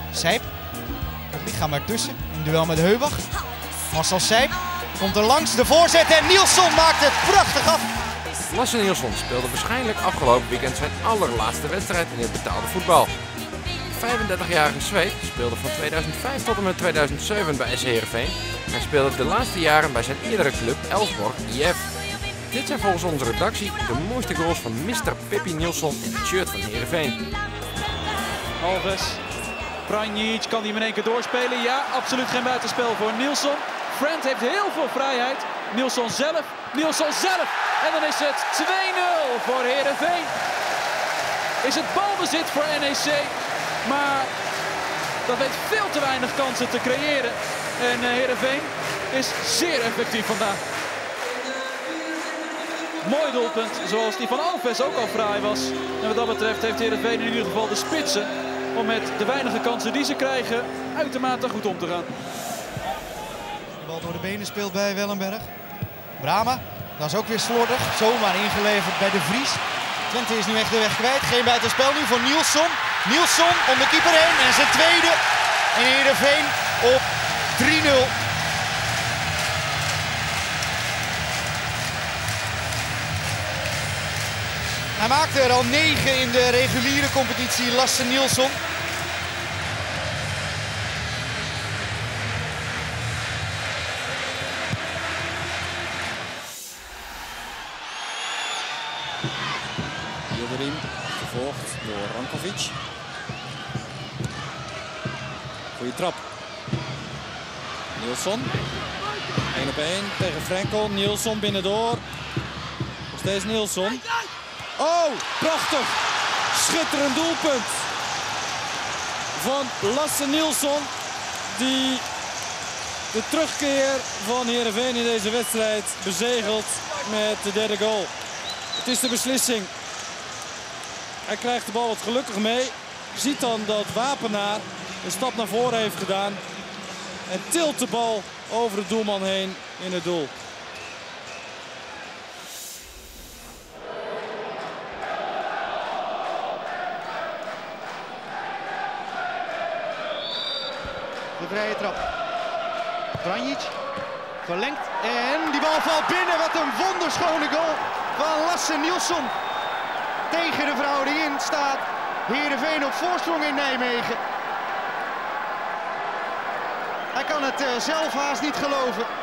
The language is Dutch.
Sijp. Het lichaam ertussen. In duel met Heubach. Marcel Sijp komt er langs. De voorzet en Nilsson maakt het prachtig af. Lasse Nilsson speelde waarschijnlijk afgelopen weekend zijn allerlaatste wedstrijd in het betaalde voetbal. De 35-jarige Zweed speelde van 2005 tot en met 2007 bij SC Heerenveen. Hij speelde de laatste jaren bij zijn eerdere club Elfsborg IF. Dit zijn volgens onze redactie de mooiste goals van Mr. Pippi Nilsson in het shirt van Heerenveen. Alves, Pranjic, kan hij hem in één keer doorspelen? Ja, absoluut geen buitenspel voor Nilsson. Friend heeft heel veel vrijheid. Nilsson zelf. En dan is het 2-0 voor Heerenveen. Is het balbezit voor NEC. Maar dat weet veel te weinig kansen te creëren. En Heerenveen is zeer effectief vandaag. Mooi doelpunt, zoals die van Alves ook al fraai was. En wat dat betreft heeft Heerenveen in ieder geval de spitsen om met de weinige kansen die ze krijgen uitermate goed om te gaan. De bal door de benen speelt bij Wellenberg. Brama, dat is ook weer slordig. Zomaar ingeleverd bij de Vries. Twente is nu echt de weg kwijt. Geen buitenspel nu voor Nilsson. Nilsson om de keeper heen en zijn tweede. En Heerenveen op 3-0. Hij maakte er al 9 in de reguliere competitie, Lasse Nilsson. Yildirim, gevolgd door Rankovic. Goeie trap. Nilsson. 1 op 1 tegen Frenkel. Nilsson binnendoor. Nog steeds Nilsson. Oh, prachtig. Schitterend doelpunt van Lasse Nilsson. Die de terugkeer van Heerenveen in deze wedstrijd bezegelt met de derde goal. Het is de beslissing. Hij krijgt de bal wat gelukkig mee. Ziet dan dat Wapenaar een stap naar voren heeft gedaan. En tilt de bal over de doelman heen in het doel. De vrije trap. Pranjic verlengt en die bal valt binnen. Wat een wonderschone goal van Lasse Nilsson. Tegen de verhouding in staat Heerenveen op voorsprong in Nijmegen. Hij kan het zelf haast niet geloven.